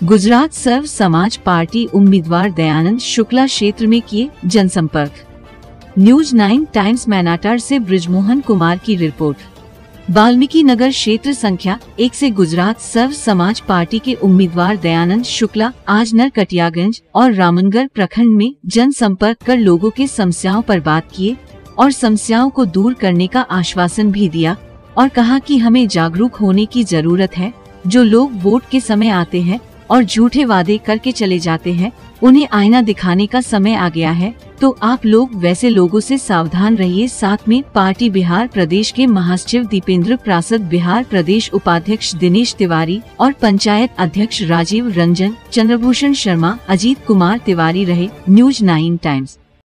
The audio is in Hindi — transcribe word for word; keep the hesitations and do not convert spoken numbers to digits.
गुजरात सर्व समाज पार्टी उम्मीदवार दयानंद शुक्ला क्षेत्र में किए जनसंपर्क। न्यूज नाइन टाइम्स मैनाटार से ब्रिजमोहन कुमार की रिपोर्ट। वाल्मीकि नगर क्षेत्र संख्या एक से गुजरात सर्व समाज पार्टी के उम्मीदवार दयानंद शुक्ला आज नरकटियागंज और रामनगर प्रखंड में जनसंपर्क कर लोगों के समस्याओं पर बात किए और समस्याओं को दूर करने का आश्वासन भी दिया और कहा कि हमें जागरूक होने की जरूरत है। जो लोग वोट के समय आते हैं और झूठे वादे करके चले जाते हैं, उन्हें आईना दिखाने का समय आ गया है, तो आप लोग वैसे लोगों से सावधान रहिए। साथ में पार्टी बिहार प्रदेश के महासचिव दीपेंद्र प्रासद, बिहार प्रदेश उपाध्यक्ष दिनेश तिवारी और पंचायत अध्यक्ष राजीव रंजन, चंद्रभूषण शर्मा, अजीत कुमार तिवारी रहे। News nine times.